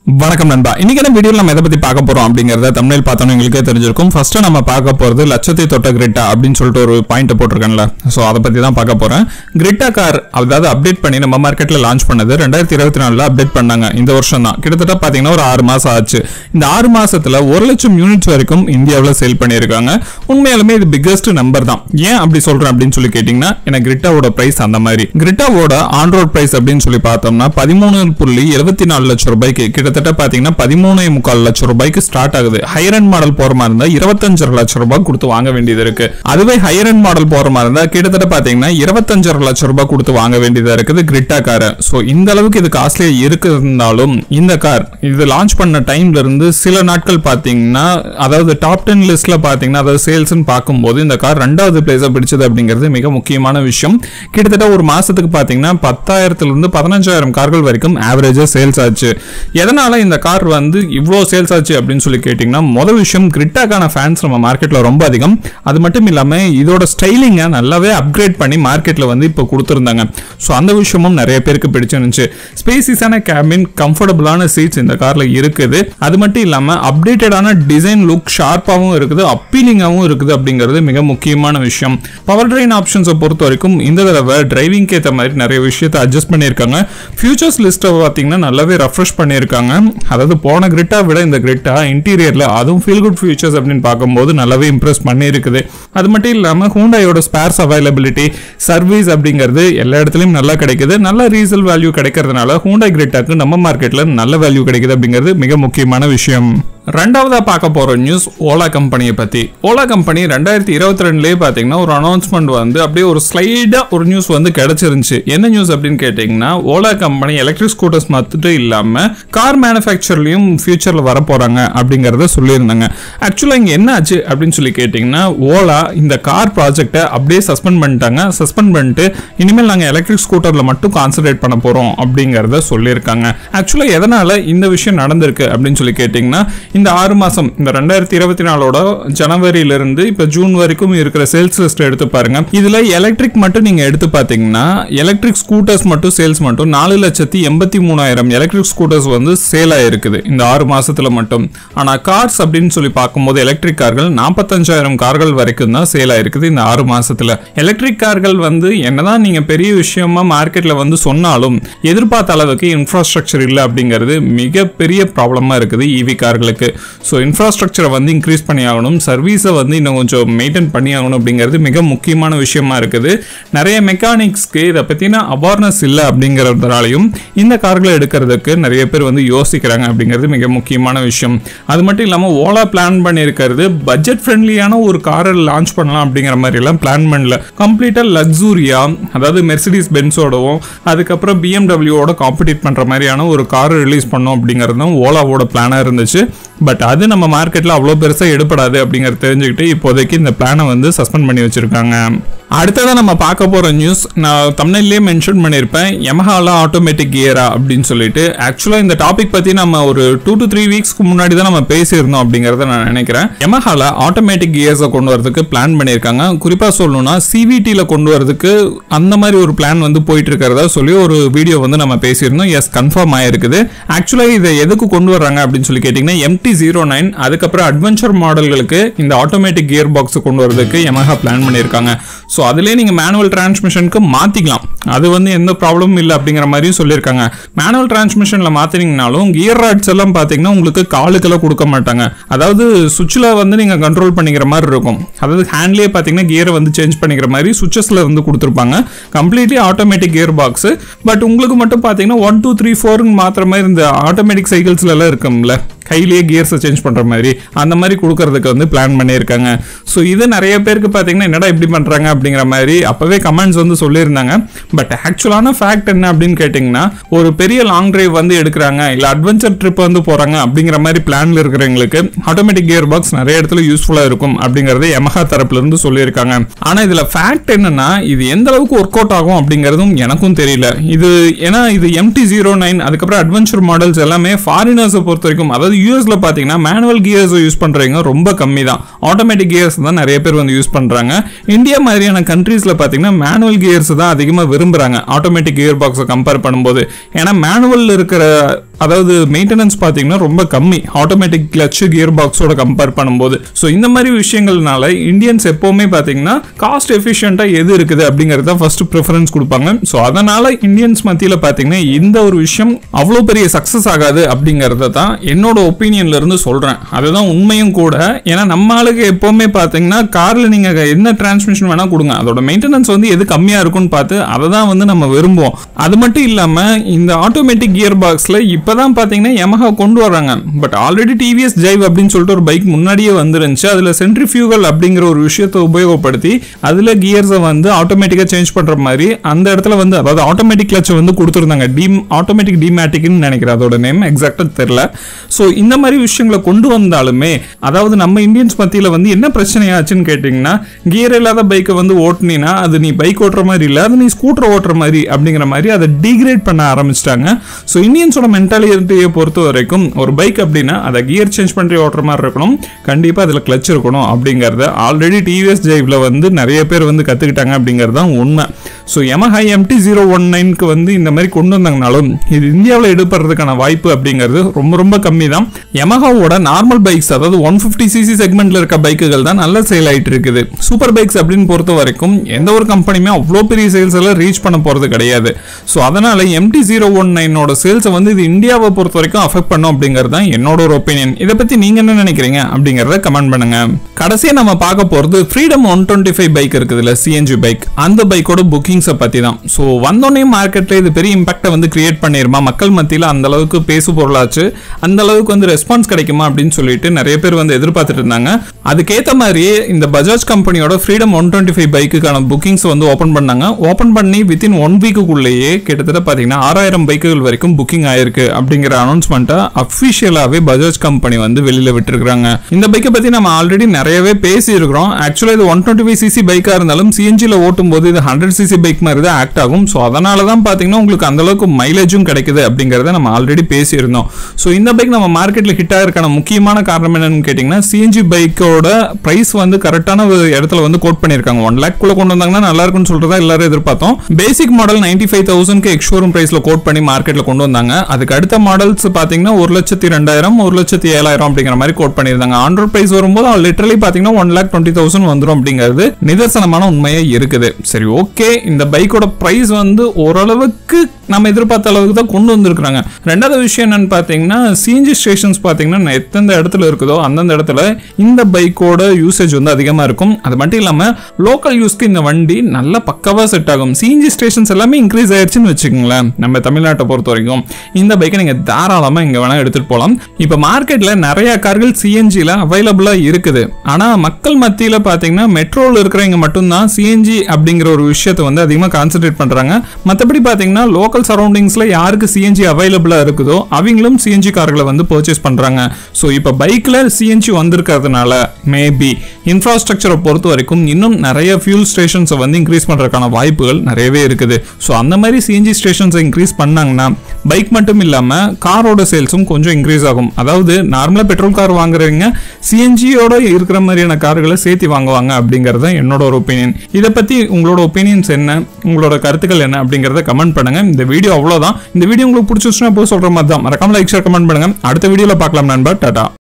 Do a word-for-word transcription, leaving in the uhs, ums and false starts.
வணக்கம் நண்பா. இன்னைக்கான வீடியோல நம்ம எதை பத்தி பார்க்க போறோம் அப்படிங்கறத தம்ப்நெயில் பார்த்தோம் உங்களுக்கே தெரிஞ்சிருக்கும். ஃபர்ஸ்ட் நம்ம பார்க்க போறது லட்சத்தை தொட்ட கிரெட்டா அப்படின்னு சொல்லிட்டு ஒரு பாயிண்ட் போட்டிருக்கேன்ல, சோ அதை பத்தி தான் பார்க்க போறேன். கிரெட்டா கார் அதாவது அப்டேட் பண்ணி நம்ம மார்க்கெட்ல லான்ச் பண்ணது ரெண்டாயிரத்தி இருபத்தி நாலுல அப்டேட் பண்ணாங்க. இந்த வருஷம் தான் கிட்டத்தட்ட பாத்தீங்கன்னா ஒரு ஆறு மாசம் ஆச்சு. இந்த ஆறு மாசத்துல ஒரு லட்சம் யூனிட்ஸ் வரைக்கும் இந்தியாவில் சேல் பண்ணியிருக்காங்க. உண்மையாலுமே இது பிக்கஸ்ட் நம்பர் தான். ஏன் அப்படி சொல்றேன் அப்படின்னு சொல்லி கேட்டீங்கன்னா, எனக்கு கிரெட்டாவோட பிரைஸ் அந்த மாதிரி. கிரெட்டாவோட ஆன் ரோட் பிரைஸ் அப்படின்னு சொல்லி பார்த்தோம்னா பதிமூணு புள்ளி எழுபத்தி நாலு லட்சம் ரூபாய்க்கு கிட்டத்தட்ட பாத்தீங்கன்னா பதிமூணு முக்கால் லட்சம் ரூபாய்க்கு ஸ்டார்ட் ஆகுது. ஹையர் எண்ட் மாடல் போற மாதிரி இருந்தா இருபத்தஞ்சரை லட்சம் ரூபாய் கொடுத்து வாங்க வேண்டியது இருக்கு. அதுவே ஹையர் எண்ட் மாடல் போற மாதிரி இருந்தா கிட்டத்தட்ட பாத்தீங்கன்னா இருபத்தஞ்சரை லட்சம் ரூபாய் கொடுத்து வாங்க வேண்டியதா இருக்குது கிரெட்டா கார். சோ இந்த அளவுக்கு இது காஸ்ட்லியா இருக்குனாலும் இந்த கார் இது லான்ச் பண்ண டைம்ல இருந்து சில நாட்கள் பாத்தீங்கன்னா, அதாவது டாப் டென் லிஸ்ட்ல பாத்தீங்கன்னா அதாவது சேல்ஸ் பார்க்கும்போது இந்த கார் ரெண்டாவது பிளேஸை பிடிச்சது அப்படிங்கிறது மிக முக்கியமான விஷயம். கிட்டத்தட்ட ஒரு மாசத்துக்கு பாத்தீங்கன்னா பத்தாயிரத்துல இருந்து பதினஞ்சாயிரம் கார்கள் வரைக்கும் ஆவரேஜா சேல்ஸ் ஆச்சு. எதனால இந்த கார் வந்து இவ்ளோ சேல்ஸ் ஆச்சு அப்படின்னு சொல்லி கேட்டீங்கன்னா, முதல் விஷயம் கிரெட்டாக்கான ஃபேன்ஸ் நம்ம மார்க்கெட்ல ரொம்ப அதிகம். அது மட்டும் இல்லாம இதோட ஸ்டைலிங்க நல்லாவே அப்கிரேட் பண்ணி மார்க்கெட்ல வந்து இப்போ கொடுத்திருந்தாங்க. சோ அந்த விஷயமும் நிறைய பேருக்கு பிடிச்சிருந்துச்சு. ஸ்பேசியஸான கேபின், கம்ஃபர்டபுளான சீட்ஸ் இந்த கார்ல இருக்குது. அது மட்டும் இல்லாம அப்டேட்டடான டிசைன் லுக் ஷார்ப்பாவும் இருக்குது, அப்பீலிங்காவும் இருக்குது அப்படிங்கிறது மிக முக்கியமான விஷயம். பவர் ட்ரெயின் ஆப்ஷன்ஸை பொறுத்த வரைக்கும் இந்த தடவை டிரைவிங்க்கு ஏற்ற மாதிரி நிறைய விஷயத்தை அட்ஜஸ்ட் பண்ணியிருக்காங்க. ஃபியூச்சர்ஸ் லிஸ்ட்டை பார்த்தீங்கன்னா நல்லாவே ரெஃப்ரெஷ் பண்ணியிருக்காங்க. அதாவது போன கிரெட்டா விட இந்த கிரெட்டா இன்டீரியர்ல அதுவும் ஃபீல் குட் ஃபீச்சர்ஸ் அப்படின்னு பார்க்கும்போது நல்லாவே இம்ப்ரெஸ் பண்ணி இருக்குது. அது மட்டும் இல்லாம ஹூண்டாயோட ஸ்பேர்ஸ் அவைலபிலிட்டி, சர்வீஸ் அப்படிங்கிறது எல்லா இடத்துலயும் நல்லா கிடைக்குது. நல்ல ரீசேல் வேல்யூ கிடைக்கிறதுனால ஹூண்டாய் கிரெட்டாக்கு நம்ம மார்க்கெட்ல நல்ல வேல்யூ கிடைக்குது அப்படிங்கிறது மிக முக்கியமான விஷயம். ரெண்டாவதா பார்க்க போற நியூஸ் ஓலா கம்பெனியை பத்தி. ஓலா கம்பெனி ரெண்டாயிரத்தி இருபத்தி ரெண்டுலயே பாத்தீங்கன்னா ஒரு அனௌன்ஸ்மெண்ட் வந்து அப்படியே ஒரு ஸ்லைடா ஒரு நியூஸ் வந்து கிடைச்சிருந்துச்சு. என்ன நியூஸ் அப்படின்னு கேட்டீங்கன்னா, ஓலா கம்பெனி எலக்ட்ரிக் ஸ்கூட்டர்ஸ் மட்டும் இல்லாம கார் மேனுஃபேக்சர்லயும் ஃபியூச்சர்ல வர போறாங்க அப்படிங்கறத சொல்லியிருந்தாங்க. ஆக்சுவலா இங்க என்ன ஆச்சு அப்படின்னு சொல்லி கேட்டீங்கன்னா, ஓலா இந்த கார் ப்ராஜெக்டை அப்படியே சஸ்பெண்ட் பண்ணிட்டாங்க. சஸ்பெண்ட் பண்ணிட்டு இனிமேல் நாங்க எலக்ட்ரிக் ஸ்கூட்டர்ல மட்டும் கான்சென்ட்ரேட் பண்ண போறோம் அப்படிங்கறத சொல்லியிருக்காங்க. ஆக்சுவலா எதனால இந்த விஷயம் நடந்திருக்கு அப்படின்னு சொல்லி கேட்டீங்கன்னா, இந்த ஆறு மாசம் இந்த ரெண்டாயிரத்தி இருபத்தி நாலோட ஜனவரியில இருந்து இப்ப ஜூன் வரைக்கும் இருக்கிற சேல்ஸ் லிஸ்ட் எடுத்து பாருங்க. இதுல எலக்ட்ரிக் மட்டும் நீங்க எடுத்து பாத்தீங்கன்னா, எலக்ட்ரிக் ஸ்கூட்டர்ஸ் மட்டும் சேல்ஸ் மட்டும் நாலு லட்சத்தி எண்பத்தி மூணாயிரம் எலக்ட்ரிக் ஸ்கூட்டர்ஸ் வந்து சேல் ஆயிருக்குது இந்த ஆறு மாசத்துல மட்டும். ஆனா கார்ஸ் அப்படின்னு சொல்லி பார்க்கும்போது எலக்ட்ரிக் கார்கள் நாற்பத்தஞ்சாயிரம் கார்கள் வரைக்கும் தான் சேல் ஆயிருக்குது இந்த ஆறு மாசத்துல. எலக்ட்ரிக் கார்கள் வந்து என்னதான் நீங்க பெரிய விஷயமா மார்க்கெட்ல வந்து சொன்னாலும் எதிர்பார்த்த அளவுக்கு இன்ஃப்ராஸ்ட்ரக்சர் இல்லை அப்படிங்கிறது மிகப்பெரிய ப்ராப்ளமா இருக்குது ஈவி கார்களுக்கு. ஸோ இன்ஃப்ராஸ்ட்ரக்சரை வந்து இன்க்ரீஸ் பண்ணி ஆகணும், சர்வீஸை வந்து இன்னும் கொஞ்சம் மெயின்டைன் பண்ணி ஆகணும் அப்படிங்கிறது மிக முக்கியமான விஷயமா இருக்குது. நிறைய மெக்கானிக்ஸ்க்கு இதை பற்றின அவேர்னஸ் இல்லை அப்படிங்கிறதுனாலையும் இந்த கார்களை எடுக்கிறதுக்கு நிறைய பேர் வந்து யோசிக்கிறாங்க அப்படிங்கிறது மிக முக்கியமான விஷயம். அது மட்டும் இல்லாமல் ஓலா பிளான் பண்ணியிருக்கிறது பட்ஜெட் ஃப்ரெண்ட்லியான ஒரு காரை லான்ச் பண்ணலாம் அப்படிங்கிற மாதிரி எல்லாம் பிளான் பண்ணல. கம்ப்ளீட்டாக லக்ஸூரியா, அதாவது மெர்சிடிஸ் பென்ஸோடவும் அதுக்கப்புறம் பிஎம்டபிள்யூவோட காம்படிட் பண்ணுற மாதிரியான ஒரு காரை ரிலீஸ் பண்ணோம் அப்படிங்கிறது தான் ஓலாவோட பிளானாக இருந்துச்சு. பட் அது நம்ம மார்க்கெட்ல அவ்வளோ பெருசாக எடுப்படாது அப்படிங்கிறது தெரிஞ்சுக்கிட்டு இப்போதைக்கு இந்த பிளானை வந்து சஸ்பெண்ட் பண்ணி வச்சிருக்காங்க. அடுத்ததான் நம்ம பார்க்க போற நியூஸ் நான் தம்ப்நெயிலே மென்ஷன் பண்ணியிருப்பேன், யமஹால ஆட்டோமேட்டிக் கியரா அப்படின்னு சொல்லிட்டு. ஆக்சுவலா இந்த டாபிக் பத்தி நம்ம ஒரு டூ டு த்ரீ வீக்ஸ்க்கு முன்னாடி தான் நம்ம பேசியிருந்தோம் அப்படிங்கறத நான் நினைக்கிறேன். யமஹால ஆட்டோமேட்டிக் கியர்ஸை கொண்டு வரதுக்கு பிளான் பண்ணியிருக்காங்க. குறிப்பா சொல்லணும்னா சிவிடில கொண்டு வரதுக்கு அந்த மாதிரி ஒரு பிளான் வந்து போயிட்டு இருக்கிறதா சொல்லி ஒரு வீடியோ வந்து நம்ம பேசியிருந்தோம். எஸ், கன்ஃபார்ம் ஆயிருக்குது. ஆக்சுவலா இதை எதுக்கு கொண்டு வர்றாங்க அப்படின்னு சொல்லி கேட்டீங்கன்னா, எம்டி ஜீரோ நைன் அதுக்கப்புறம் அட்வென்ச்சர் மாடல்களுக்கு இந்த ஆட்டோமேட்டிக் கியர் பாக்ஸ் கொண்டு வரதுக்கு யமஹா பிளான் பண்ணியிருக்காங்க. ஸோ அதுலேயே நீங்கள் மேனுவல் டிரான்ஸ்மிஷனுக்கு மாற்றிக்கலாம், அது வந்து எந்த ப்ராப்ளமும் இல்லை அப்படிங்கிற மாதிரியும் சொல்லியிருக்காங்க. மேனுவல் டிரான்ஸ்மிஷனில் மாற்றினீங்கனாலும் கியர் ராட்ஸ் எல்லாம் பார்த்தீங்கன்னா உங்களுக்கு காலுக்கெல்லாம் கொடுக்க மாட்டாங்க. அதாவது சுவிட்சில் வந்து நீங்கள் கண்ட்ரோல் பண்ணிக்கிற மாதிரி இருக்கும். அதாவது ஹேண்ட்லேயே பார்த்தீங்கன்னா கியரை வந்து சேஞ்ச் பண்ணிக்கிற மாதிரி சுவிச்சஸில் வந்து கொடுத்துருப்பாங்க. Completely automatic gear box. But உங்களுக்கு மட்டும் பார்த்தீங்கன்னா ஒன் டூ த்ரீ ஃபோருன்னு மாத்திர மாதிரி இந்த ஆட்டோமேட்டிக் சைக்கிள்ஸ்லாம் இருக்கும்ல, கையிலேயே கியர்ஸை சேஞ்ச் பண்ணுற மாதிரி அந்த மாதிரி கொடுக்கறதுக்கு வந்து பிளான் பண்ணியிருக்காங்க. ஸோ இது நிறைய பேருக்கு பார்த்தீங்கன்னா என்னடா இப்படி பண்ணுறாங்க அப்படிங்கிற மாதிரி அப்போவே கமெண்ட்ஸ் வந்து சொல்லியிருந்தாங்க. பட் ஆக்சுவலான ஃபேக்ட் என்ன அப்படின்னு கேட்டிங்கன்னா, ஒரு பெரிய லாங் டிரைவ் வந்து எடுக்கிறாங்க இல்லை அட்வென்ச்சர் ட்ரிப் வந்து போகிறாங்க அப்படிங்கிற மாதிரி பிளானில் இருக்கிறவங்களுக்கு ஆட்டோமேட்டிக் கியர் பாக்ஸ் நிறைய இடத்துல யூஸ்ஃபுல்லாக இருக்கும் அப்படிங்கிறத யமஹா தரப்புலேருந்து சொல்லியிருக்காங்க. ஆனால் இதில் ஃபேக்ட் என்னன்னா, இது எந்த அளவுக்கு ஒர்க் அவுட் ஆகும் அப்படிங்கிறதும் எனக்கும் தெரியல. இது ஏன்னா இது எம்டி ஜீரோ நைன் அதுக்கப்புறம் அட்வென்ச்சர் மாடல்ஸ் எல்லாமே ஃபாரினர்ஸை பொறுத்த வரைக்கும், அதாவது யூஎஸ்ல பாத்தீங்கன்னா மேனுவல் கியர்ஸ் யூஸ் பண்றவங்க ரொம்ப கம்மி தான், ஆட்டோமேட்டிக் கியர்ஸ் தான் நிறைய பேர் வந்து யூஸ் பண்றாங்க. இந்தியா மாதிரியான கண்ட்ரீஸ்ல பாத்தீங்கன்னா மேனுவல் கியர்ஸ் தான் அதிகமா விரும்புறாங்க ஆட்டோமேட்டிக் கியர் பாக்ஸை கம்பேர் பண்ணும்போது. ஏன்னா மேனுவல் இருக்கிற அதாவது மெயின்டெனன்ஸ் பார்த்தீங்கன்னா ரொம்ப கம்மி ஆட்டோமேட்டிக் கிளட்ச் கியர் பாக்ஸோட கம்பேர் பண்ணும்போது. ஸோ இந்த மாதிரி விஷயங்கள்னால இந்தியன்ஸ் எப்போவுமே பார்த்தீங்கன்னா காஸ்ட் எஃபிஷியண்டாக எது இருக்குது அப்படிங்கிறத ஃபர்ஸ்ட் ப்ரிஃபரன்ஸ் கொடுப்பாங்க. ஸோ அதனால இந்தியன்ஸ் மத்தியில் பார்த்தீங்கன்னா இந்த ஒரு விஷயம் அவ்வளோ பெரிய சக்ஸஸ் ஆகாது அப்படிங்கிறத தான் என்னோட ஒப்பீனியன்ல இருந்து சொல்கிறேன். அதுதான் உண்மையும் கூட. ஏன்னா நம்ம ஆளுக்கு எப்போவுமே பார்த்தீங்கன்னா காரில் நீங்கள் என்ன டிரான்ஸ்மிஷன் வேணால் கொடுங்க, அதோட மெயின்டெனன்ஸ் வந்து எது கம்மியாக இருக்குன்னு பார்த்து அதை தான் வந்து நம்ம விரும்புவோம். அது மட்டும் இல்லாமல் இந்த ஆட்டோமேட்டிக் கியர் பாக்ஸில் இப்பதான் பாத்தீங்கன்னா யமஹா கொண்டு வராங்க. பட் ஆல்ரெடி டிவிஎஸ் ஜைவ் அப்படின்னு சொல்லிட்டு ஒரு பைக் முன்னாடியே வந்துருந்துச்சு. அதுல சென்ட்ரிஃபியூகல் அப்படிங்கிற ஒரு விஷயத்தை உபயோகப்படுத்தி அதுல கியர்ஸை வந்து ஆட்டோமேட்டிக்கா சேஞ்ச் பண்ற மாதிரி அந்த இடத்துல வந்து அதாவது ஆட்டோமேட்டிக் கிளட்ச் வந்து கொடுத்துருந்தாங்க. டீம் ஆட்டோமேட்டிக் டிமேட்டிக்னு நினைக்கிறேன் அதோட நேம், எக்ஸாக்டா தெரியல. ஸோ இந்த மாதிரி விஷயங்களை கொண்டு வந்தாலுமே அதாவது நம்ம இந்தியன்ஸ் மத்தியில் வந்து என்ன பிரச்சனையாச்சுன்னு கேட்டிங்கன்னா கியர் இல்லாத பைக்கை வந்து ஓட்டுனீங்கன்னா அது நீ பைக் ஓட்டுற மாதிரி இல்லை, அது நீ ஸ்கூட்டர் ஓட்டுற மாதிரி அப்படிங்கிற மாதிரி அதை டிகிரேட் பண்ண ஆரம்பிச்சிட்டாங்க. ஸோ இந்தியன்ஸோட மென்டாலிட்டியை பொறுத்த வரைக்கும் ஒரு பைக் அப்படின்னா அதை கியர் சேஞ்ச் பண்ணி ஓட்டுற மாதிரி இருக்கணும், கண்டிப்பாக அதில் கிளச் இருக்கணும் அப்படிங்கிறத ஆல்ரெடி டிவிஎஸ் ஜைவ்ல வந்து நிறைய பேர் வந்து கற்றுக்கிட்டாங்க அப்படிங்கிறது தான் உண்மை. So Yamaha MT zero one நைனுக்கு வந்து இந்த மாதிரி கொண்டு வந்தாங்கனாலும் இது இந்தியாவில் எடுப்படுறதுக்கான வாய்ப்பு அப்படிங்கிறது ரொம்ப ரொம்ப கம்மி தான். யமஹாவோட நார்மல் பைக்ஸ் அதாவது ஒன் ஃபிஃப்டி சிசி செக்மெண்ட்ல இருக்க பைக்குகள் தான் நல்ல சேல் ஆகிட்டு இருக்குது. சூப்பர் பைக்ஸ் அப்படின்னு பொறுத்த வரைக்கும் எந்த ஒரு கம்பெனியுமே அவ்வளோ பெரிய சேல்ஸ் எல்லாம் ரீச் பண்ண போகிறது கிடையாது. ஸோ அதனால எம்டி ஜீரோ ஒன் நைனோட சேல்ஸை வந்து இது இந்தியாவை பொறுத்த வரைக்கும் அஃபெக்ட் பண்ணும் அப்படிங்கிறது தான் என்னோட ஒரு ஒப்பீனியன். இதை பத்தி நீங்க என்ன நினைக்கிறீங்க அப்படிங்கறத கமெண்ட் பண்ணுங்க. கடைசியா நம்ம பார்க்க போறது Freedom one twenty five bike இருக்குதுல்ல, சிஎன்ஜி பைக், அந்த பைக்கோட புக்கிங்ஸை பத்தி தான். ஸோ வந்தோடனே மார்க்கெட்ல இது பெரிய இம்பாக்டை வந்து கிரியேட் பண்ணிருமா, மக்கள் மத்தியில் அந்த அளவுக்கு பேசு பொருளாச்சு, அந்த அளவுக்கு வந்து ரெஸ்பான்ஸ் கிடைக்குமா அப்படின்னு சொல்லிட்டு நிறைய பேர் வந்து எதிர்பார்த்துட்டு இருந்தாங்க. அதுக்கேற்ற மாதிரியே இந்த பஜாஜ் கம்பெனியோட ஃப்ரீடம் ஒன் டுவெண்ட்டி ஃபைவ் பைக்குக்கான புக்கிங்ஸ் வந்து ஓப்பன் பண்ணாங்க. ஓப்பன் பண்ணி வித்தின் ஒன் வீக்குள்ளேயே கிட்டத்தட்ட பாத்தீங்கன்னா ஆறாயிரம் பைக்குகள் வரைக்கும் புக்கிங் ஆயிருக்கு அப்படிங்கிற அனௌன்ஸ்மெண்ட்டை அஃபிஷியலாவே பஜாஜ் கம்பெனி வந்து வெளியில விட்டுருக்காங்க. இந்த பைக்கை பத்தி நம்ம ஆல்ரெடி நிறையவே பேசி இருக்கிறோம். ஆக்சுவலா இது ஒன் டுவெண்ட்டி ஃபைவ் சிசி பைக்கா இருந்தாலும் சிஎன்ஜில ஓட்டும் போது இது ஹண்ட்ரட் சிசி பைக் மாதிரி தான் ஆக்ட் ஆகும். ஸோ அதனால தான் பாத்தீங்கன்னா உங்களுக்கு அந்த அளவுக்கு மைலேஜும் கிடைக்குது அப்படிங்கறத நம்ம ஆல்ரெடி பேசியிருந்தோம். ஸோ இந்த பைக் நம்ம மார்க்கெட்ல ஹிட் ஆகிறதுக்கான முக்கியமான காரணம் என்னன்னு கேட்டீங்கன்னா சிஎன்ஜி பைக்கோட பிரைஸ் வந்து கரெக்டான இடத்துல வந்து கோட் பண்ணிருக்காங்க. ஒன் லேக் குள்ள கொண்டு வந்தாங்கன்னா நல்லா இருக்கும்னு சொல்றதா எல்லாரும் எதிர்பார்த்தோம். Basic model ninety five thousand ex showroom பிரைஸ்ல கோட் பண்ணி மார்க்கெட்ல கொண்டு வந்தாங்க. அதுக்கு அடுத்த மாடல்ஸ் பாத்தீங்கன்னா ஒரு லட்சத்தி ரெண்டாயிரம் ஒரு லட்சத்தி ஏழாயிரம் அப்படிங்கிற மாதிரி கோட் பண்ணிருந்தாங்க. ஆண்ட்ராய்ட் பிரைஸ் வரும்போது லிட்டரலி பாத்தீங்கன்னா ஒன் லேக் டுவெண்ட்டி தௌசண்ட் வந்துடும் அப்படிங்கிறது நிதர்சனமான உண்மையா இருக்குது. சரி, ஓகே, இந்த பைக்கோட பிரைஸ் வந்து ஓரளவுக்கு நம்ம எதிர்பார்த்த அளவுக்கு தான் கொண்டு வந்திருக்காங்க. ரெண்டாவது விஷயம் என்னன்னு பாத்தீங்கன்னா சிஎன்ஜி ஸ்டேஷன்ஸ் பாத்தீங்கன்னா எத்தனை இடத்துல இருக்குதோ அந்தந்த இடத்துல இந்த பைக்கோட யூசேஜ் வந்து அதிகமா இருக்கும். அது மட்டும் இல்லாம லோக்கல் யூஸ்க்கு இந்த வண்டி நல்ல பக்கவா செட் ஆகும். சிஎன்ஜி ஸ்டேஷன்ஸ் எல்லாமே இன்க்ரீஸ் ஆயிடுச்சுன்னு வச்சுக்கோங்களேன். நம்ம தமிழ்நாட்டை பொறுத்த வரைக்கும் இந்த பைக்கை நீங்க தாராளமா இங்க வேணா எடுத்துட்டு போகலாம். இப்ப மார்க்கெட்ல நிறைய கார்கள் சிஎன்ஜில அவைலபிளா இருக்குது. ஆனா மக்கள் மத்தியில பாத்தீங்கன்னா மெட்ரோல இருக்கிறவங்க மட்டும்தான் சிஎன்ஜி அப்படிங்கிற ஒரு விஷயத்தை வந்து அதிகமா கான்சென்ட்ரேட் பண்றாங்க. மற்றபடி பாத்தீங்கன்னா லோக்கல் சரௌண்டிங்ஸ்ல யாருக்கு சிஎன்ஜி அவைலபிளா இருக்குதோ அவங்களும் சிஎன்ஜி கார்களை வந்து பர்ச்சேஸ் பண்றாங்க. ஸோ இப்போ பைக்ல சிஎன்ஜி வந்திருக்கிறதுனால மேபி இன்ஃப்ராஸ்ட்ரக்சரை பொறுத்த வரைக்கும் இன்னும் நிறைய ஃபியூல் ஸ்டேஷன்ஸை வந்து இன்க்ரீஸ் பண்றதுக்கான வாய்ப்புகள் நிறையவே இருக்குது. ஸோ அந்த மாதிரி சிஎன்ஜி ஸ்டேஷன்ஸை இன்க்ரீஸ் பண்ணாங்கன்னா பைக் மட்டும் இல்லாம காரோட சேல்ஸும் கொஞ்சம் இன்க்ரீஸ் ஆகும். அதாவது நார்மலா பெட்ரோல் கார் வாங்குறவங்க சிஎன்ஜியோட இருக்கிற மாதிரியான கார்களை சேர்த்து வாங்குவாங்க அப்படிங்கறது என்னோட ஒரு ஒப்பீனியன். இதை பத்தி உங்களோட ஒப்பீனியன்ஸ் என்ன, உங்களோட கருத்துக்கள் என்ன அப்படிங்கறத கமெண்ட் பண்ணுங்க. இந்த வீடியோ அவ்வளவுதான். இந்த வீடியோ உங்களுக்கு பிடிச்சிருச்சுன்னா போய் சொல்ற மாதிரி தான். மறக்காம லைக் ஷேர் கமெண்ட் பண்ணுங்க. அடுத்த வீடியோல பார்க்கலாம் நண்பா. டாடா.